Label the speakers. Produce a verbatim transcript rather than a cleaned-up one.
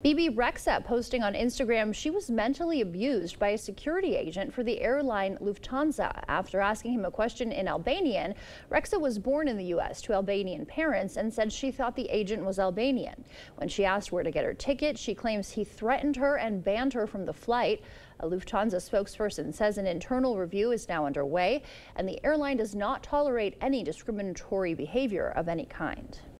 Speaker 1: Bebe Rexha posting on Instagram she was mentally abused by a security agent for the airline Lufthansa. After asking him a question in Albanian, Rexha was born in the U S to Albanian parents and said she thought the agent was Albanian. When she asked where to get her ticket, she claims he threatened her and banned her from the flight. A Lufthansa spokesperson says an internal review is now underway, and the airline does not tolerate any discriminatory behavior of any kind.